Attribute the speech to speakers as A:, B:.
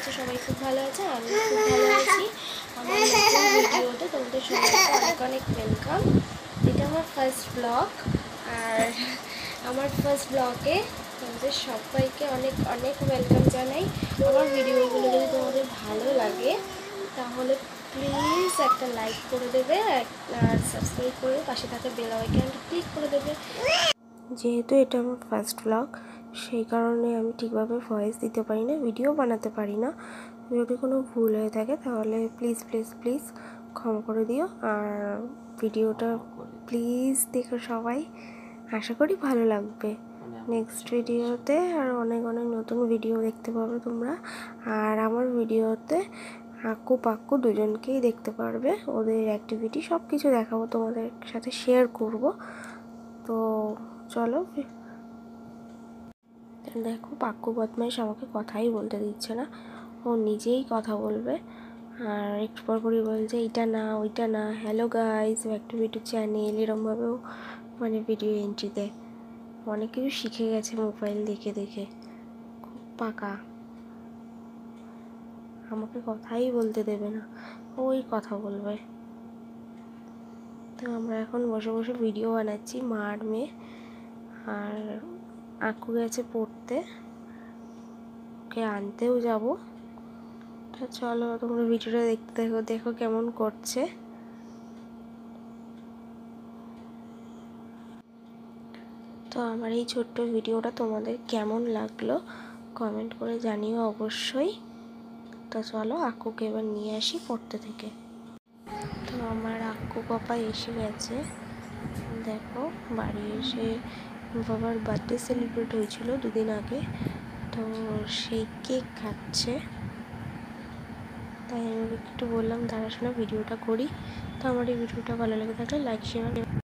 A: হচ্ছে সবাই খুব ভালো আছে, আমি খুব ভালো আছি। আমার নতুন ভিডিওতে তোমাদের সবাইকে অনেক অনেক ওয়েলকাম। এটা আমার ফার্স্ট ব্লগ, আর আমার ফার্স্ট ব্লগে তোমাদের সবাইকে অনেক অনেক ওয়েলকাম জানাই। আমার ভিডিওগুলো যদি তোমাদের ভালো লাগে তাহলে প্লিজ একটা লাইক করে দেবে আর সাবস্ক্রাইব করে পাশে থাকা বেল আইকনটা ক্লিক করে দেবে। যেহেতু এটা আমার ফার্স্ট ব্লগ, সেই কারণে আমি ঠিকভাবে ভয়েস দিতে পারি না, ভিডিও বানাতে পারি না। যদি কোনো ভুল হয়ে থাকে তাহলে প্লিজ প্লিজ প্লিজ ক্ষমা করে দিও। আর ভিডিওটা প্লিজ দেখো সবাই, আশা করি ভালো লাগবে। নেক্সট ভিডিওতে আর অনেক অনেক নতুন ভিডিও দেখতে পাবে তোমরা। আর আমার ভিডিওতে আক্কু পাক্কু দুজনকেই দেখতে পারবে, ওদের অ্যাক্টিভিটি সব কিছু দেখাবো, তোমাদের সাথে শেয়ার করব। তো চলো, দেখো পাক্কু বদমাইশ আমাকে কথাই বলতে দিচ্ছে না, ও নিজেই কথা বলবে। আর একটু পর পরই বলছে এইটা না ওইটা না, hello guys back to YouTube channel, এরমভাবেও মানে ভিডিও এন্ট্রি দেয়। অনেক কিছু শিখে গেছে মোবাইল দেখে দেখে, খুব পাকা, আমাকে কথাই বলতে দেবে না, ওই কথা বলবে। তো আমরা এখন বসে বসে ভিডিও বানাচ্ছি, মা আর মেয়ে। আর আঁকু গেছে পড়তে, ওকে আনতেও যাব। তো চলো তোমরা ভিডিওটা দেখতে দেখো, দেখো কেমন করছে। তো আমার এই ছোট্ট ভিডিওটা তোমাদের কেমন লাগলো কমেন্ট করে জানিও অবশ্যই। তো চলো আক্কুকে এবার নিয়ে আসি পড়তে থেকে। তো আমার আক্কু পাপা এসে গেছে, দেখো বাড়ি এসে বাবার বার্থডে সেলিব্রেট হয়েছিল দুদিন আগে, তো সেই কেক খাচ্ছে। তাই আমি একটু বললাম দাঁড়াশোনা ভিডিওটা করি। তো আমার এই ভিডিওটা ভালো লেগে থাকলে লাইক শেয়ার